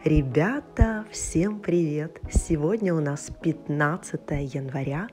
Ребята, всем привет! Сегодня у нас 15 января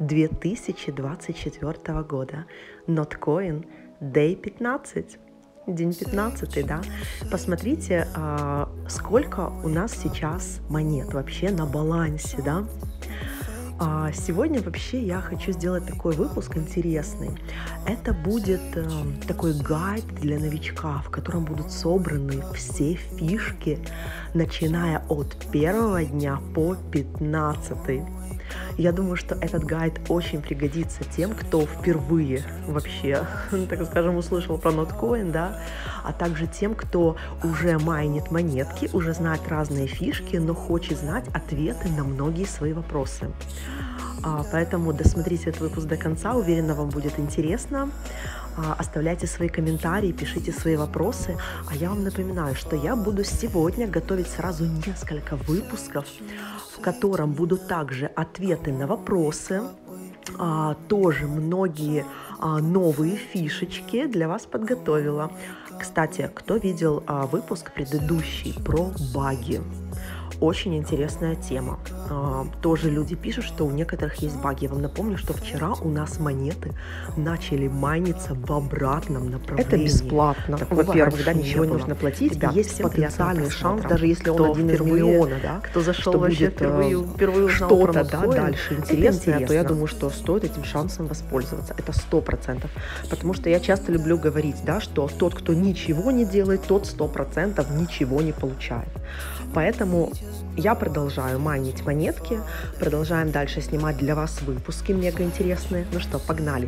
2024 года. Notcoin Day 15. День 15, да? Посмотрите, сколько у нас сейчас монет вообще на балансе, да? Сегодня вообще я хочу сделать такой выпуск интересный. Это будет такой гайд для новичка, в котором будут собраны все фишки, начиная от первого дня по 15. Я думаю, что этот гайд очень пригодится тем, кто впервые вообще, так скажем, услышал про Notcoin, да, а также тем, кто уже майнит монетки, уже знает разные фишки, но хочет знать ответы на многие свои вопросы. Поэтому досмотрите этот выпуск до конца, уверена, вам будет интересно. Оставляйте свои комментарии, пишите свои вопросы. А я вам напоминаю, что я буду сегодня готовить сразу несколько выпусков, в котором будут также ответы на вопросы, тоже многие новые фишечки для вас подготовила. Кстати, кто видел выпуск предыдущий про баги? Очень интересная тема. Тоже люди пишут, что у некоторых есть баги. Я вам напомню, что вчера у нас монеты начали майниться в обратном направлении. Это бесплатно. Во-первых, да, ничего не нужно платить. Ребят, есть потенциальный шанс, даже если он кто один из впервые, миллиона, да, кто зашел вообще впервые узнал что-то, про да, дальше интересно, то я думаю, что стоит этим шансом воспользоваться. Это 100%. Потому что я часто люблю говорить, да, что тот, кто ничего не делает, тот 100% ничего не получает. Поэтому я продолжаю майнить монетки, продолжаем дальше снимать для вас выпуски мега интересные. Ну что, погнали.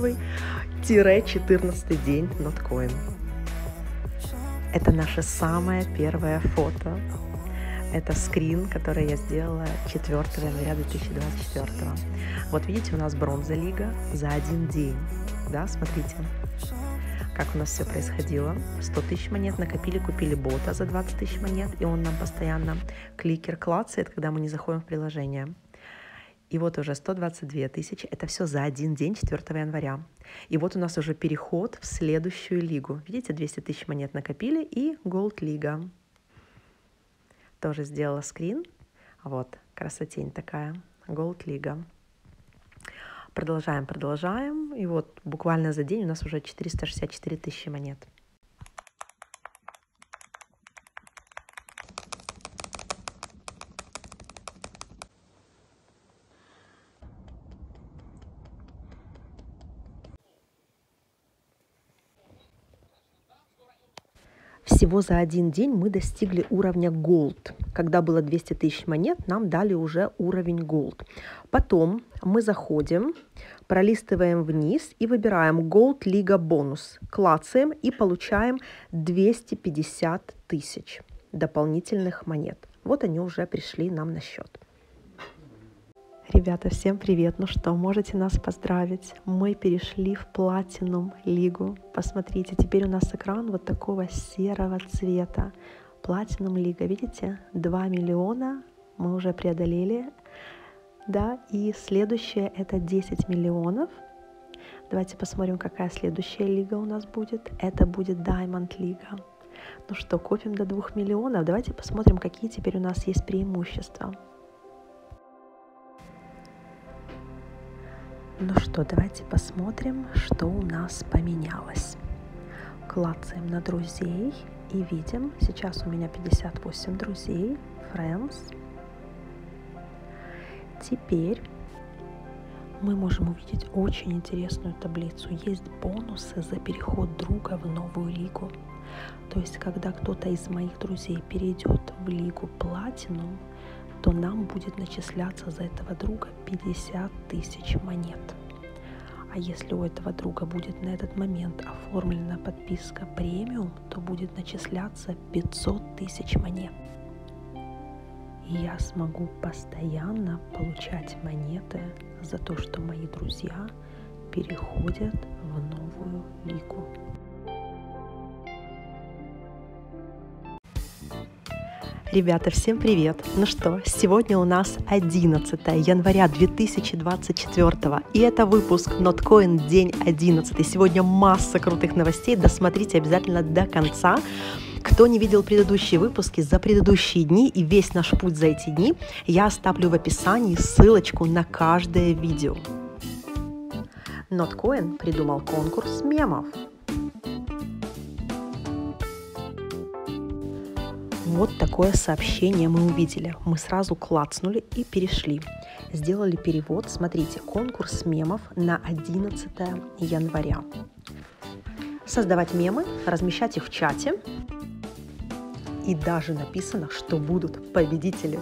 1-14 день Notcoin. Это наше самое первое фото. Это скрин, который я сделала 4 января 2024. Вот видите, у нас бронза лига за один день. Да, смотрите, как у нас все происходило. 100 тысяч монет накопили, купили бота за 20 тысяч монет, и он нам постоянно кликер клацает, когда мы не заходим в приложение. И вот уже 122 тысячи. Это все за один день 4 января. И вот у нас уже переход в следующую лигу. Видите, 200 тысяч монет накопили, и Gold лига. Тоже сделала скрин. Вот, красотень такая. Gold лига. Продолжаем. И вот буквально за день у нас уже 464 тысячи монет. Всего за один день мы достигли уровня Gold. Когда было 200 тысяч монет, нам дали уже уровень Gold. Потом мы заходим, пролистываем вниз и выбираем Gold Liga бонус. Клацаем и получаем 250 тысяч дополнительных монет. Вот они уже пришли нам на счет. Ребята, всем привет! Ну что, можете нас поздравить? Мы перешли в Platinum лигу. Посмотрите, теперь у нас экран вот такого серого цвета. Platinum лига, видите? 2 миллиона мы уже преодолели. Да, и следующее это 10 миллионов. Давайте посмотрим, какая следующая лига у нас будет. Это будет Diamond лига. Ну что, копим до 2 миллионов. Давайте посмотрим, какие теперь у нас есть преимущества. Ну что, давайте посмотрим, что у нас поменялось. Клацаем на друзей и видим, сейчас у меня 58 друзей, friends. Теперь мы можем увидеть очень интересную таблицу. Есть бонусы за переход друга в новую лигу. То есть, когда кто-то из моих друзей перейдет в лигу Platinum, то нам будет начисляться за этого друга 50 тысяч монет. А если у этого друга будет на этот момент оформлена подписка премиум, то будет начисляться 500 тысяч монет. И я смогу постоянно получать монеты за то, что мои друзья переходят в новую лигу. Ребята, всем привет! Ну что, сегодня у нас 11 января 2024, и это выпуск Notcoin день 11. Сегодня масса крутых новостей, досмотрите обязательно до конца. Кто не видел предыдущие выпуски за предыдущие дни и весь наш путь за эти дни, я оставлю в описании ссылочку на каждое видео. Notcoin придумал конкурс мемов. Вот такое сообщение мы увидели. Мы сразу клацнули и перешли. Сделали перевод. Смотрите, конкурс мемов на 11 января. Создавать мемы, размещать их в чате. И даже написано, что будут победители.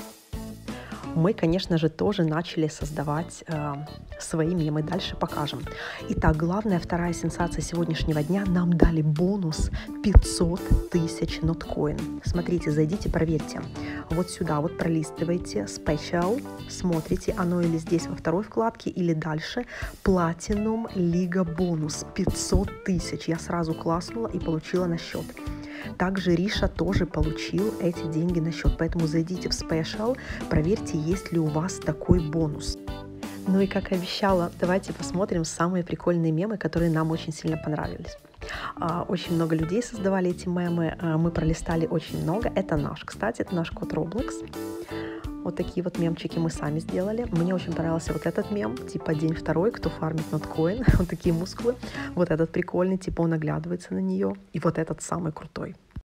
Мы, конечно же, тоже начали создавать свои мемы. Дальше покажем. Итак, главная вторая сенсация сегодняшнего дня. Нам дали бонус 500 тысяч Notcoin. Смотрите, зайдите, проверьте. Вот сюда вот пролистывайте Special, смотрите, оно или здесь во второй вкладке, или дальше. Platinum Liga бонус 500 тысяч. Я сразу класснула и получила на счет. Также Риша тоже получил эти деньги на счет, поэтому зайдите в Special, проверьте, есть ли у вас такой бонус. Ну и как обещала, давайте посмотрим самые прикольные мемы, которые нам очень сильно понравились. Очень много людей создавали эти мемы, мы пролистали очень много. Это наш, кстати, это наш код Roblox. Вот такие вот мемчики мы сами сделали. Мне очень понравился вот этот мем, типа день второй, кто фармит Notcoin. Вот такие мускулы. Вот этот прикольный, типа он оглядывается на нее. И вот этот самый крутой.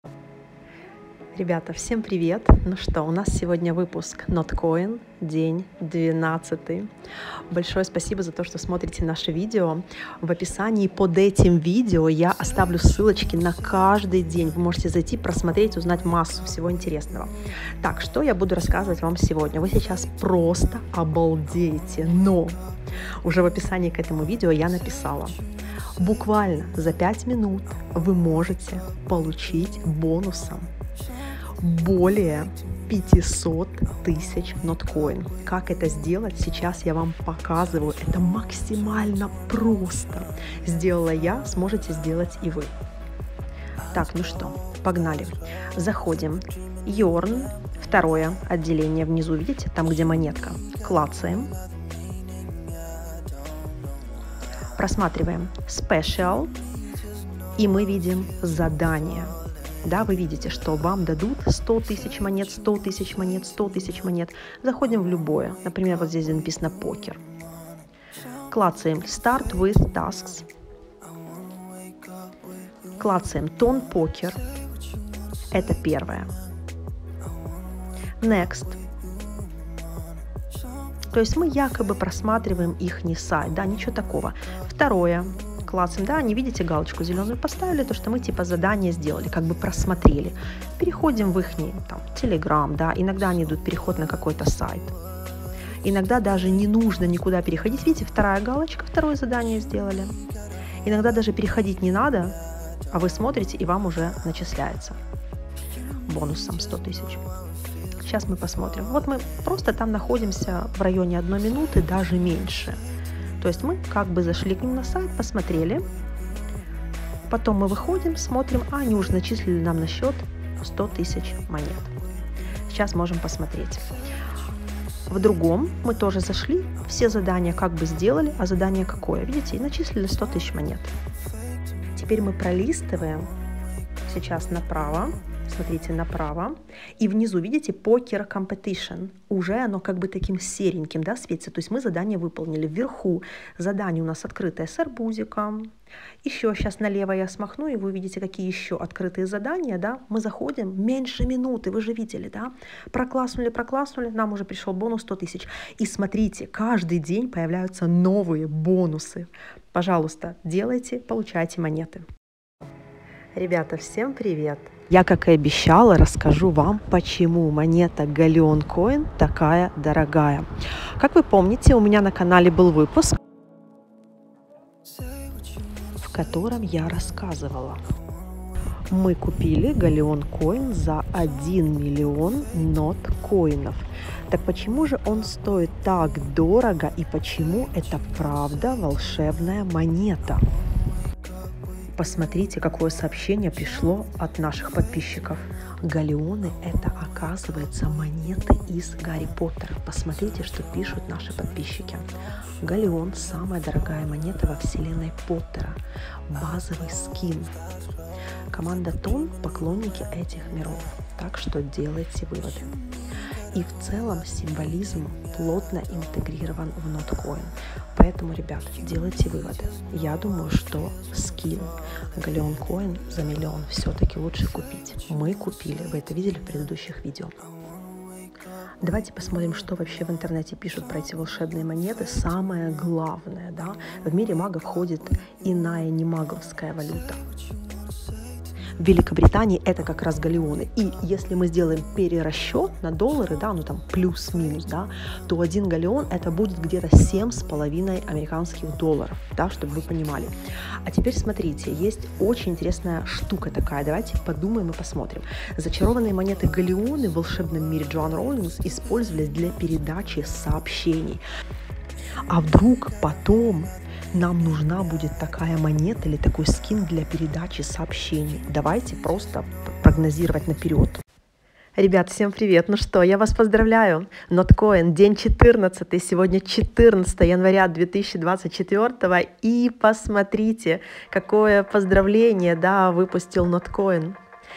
Ребята, всем привет! Ну что, у нас сегодня выпуск Notcoin, день 12. Большое спасибо за то, что смотрите наше видео. В описании под этим видео я оставлю ссылочки на каждый день. Вы можете зайти, просмотреть, узнать массу всего интересного. Так, что я буду рассказывать вам сегодня? Вы сейчас просто обалдеете, но уже в описании к этому видео я написала. Буквально за 5 минут вы можете получить бонусом более 500 тысяч Notcoin. Как это сделать, сейчас я вам показываю. Это максимально просто. Сделала я, сможете сделать и вы. Так, ну что, погнали. Заходим. Yorn, второе отделение внизу, видите, там, где монетка. Клацаем. Просматриваем Special. И мы видим задание. Да, вы видите, что вам дадут 100 тысяч монет, 100 тысяч монет, 100 тысяч монет. Заходим в любое. Например, вот здесь написано покер. Клацаем Start with Tasks. Клацаем Tone Poker. Это первое. Next. То есть мы якобы просматриваем их сайт. Да, ничего такого. Второе. Классом, да, не видите галочку зеленую поставили, то что мы типа задание сделали, как бы просмотрели. Переходим в их там Telegram, да, иногда они идут переход на какой-то сайт. Иногда даже не нужно никуда переходить, видите, вторая галочка, второе задание сделали. Иногда даже переходить не надо, а вы смотрите и вам уже начисляется бонусом 100 тысяч. Сейчас мы посмотрим. Вот мы просто там находимся в районе 1 минуты, даже меньше. То есть мы как бы зашли к ним на сайт, посмотрели, потом мы выходим, смотрим, они уже начислили нам на счет 100 тысяч монет. Сейчас можем посмотреть. В другом мы тоже зашли, все задания как бы сделали, а задание какое? Видите, и начислили 100 тысяч монет. Теперь мы пролистываем сейчас направо. Смотрите, направо. И внизу, видите, Poker Competition. Уже оно как бы таким сереньким, да, светится. То есть мы задание выполнили. Вверху задание у нас открытое с арбузиком. Еще сейчас налево я смахну, и вы видите, какие еще открытые задания, да. Мы заходим, меньше минуты, вы же видели, да. Прокласснули, нам уже пришел бонус 100 тысяч. И смотрите, каждый день появляются новые бонусы. Пожалуйста, делайте, получайте монеты. Ребята, всем привет! Я, как и обещала, расскажу вам, почему монета Galleon Coin такая дорогая. Как вы помните, у меня на канале был выпуск, в котором я рассказывала. Мы купили Galleon Coin за 1 миллион Notcoin'ов. Так почему же он стоит так дорого и почему это правда волшебная монета? Посмотрите, какое сообщение пришло от наших подписчиков. Галеоны – это, оказывается, монеты из Гарри Поттера. Посмотрите, что пишут наши подписчики. Галеон – самая дорогая монета во вселенной Поттера. Базовый скин. команда Тон – поклонники этих миров, так что делайте выводы. И в целом символизм плотно интегрирован в Notcoin. Поэтому, ребят, делайте выводы. Я думаю, что скин Галеон Коин за миллион все-таки лучше купить. Мы купили, вы это видели в предыдущих видео. Давайте посмотрим, что вообще в интернете пишут про эти волшебные монеты. Самое главное, да, в мире магов входит иная немаговская валюта. В Великобритании это как раз галеоны. И если мы сделаем перерасчет на доллары, да, ну там плюс-минус, да, то 1 галеон это будет где-то 7,5 американских долларов, да, чтобы вы понимали. А теперь смотрите, есть очень интересная штука такая. Давайте подумаем и посмотрим. Зачарованные монеты галеоны в волшебном мире Джоан Роулинг использовались для передачи сообщений. А вдруг потом нам нужна будет такая монета или такой скин для передачи сообщений? Давайте просто прогнозировать наперед. Ребят, всем привет! Ну что, я вас поздравляю! Notcoin, день 14, сегодня 14 января 2024, и посмотрите, какое поздравление, да, выпустил Notcoin.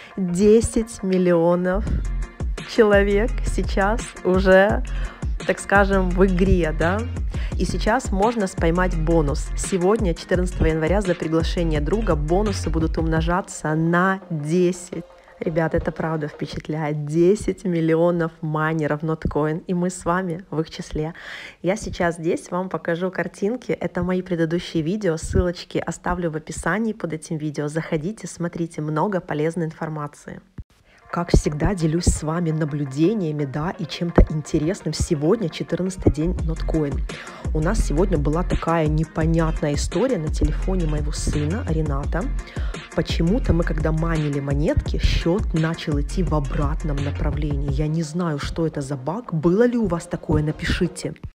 10 миллионов человек сейчас уже, так скажем, в игре, да? И сейчас можно споймать бонус. Сегодня, 14 января, за приглашение друга бонусы будут умножаться на 10. Ребята, это правда впечатляет. 10 миллионов майнеров Notcoin, и мы с вами в их числе. Я сейчас здесь вам покажу картинки. Это мои предыдущие видео. Ссылочки оставлю в описании под этим видео. Заходите, смотрите, много полезной информации. Как всегда, делюсь с вами наблюдениями, да, и чем-то интересным. Сегодня 14-й день Notcoin. У нас сегодня была такая непонятная история на телефоне моего сына Рената. Почему-то мы, когда майнили монетки, счет начал идти в обратном направлении. Я не знаю, что это за баг. Было ли у вас такое? Напишите.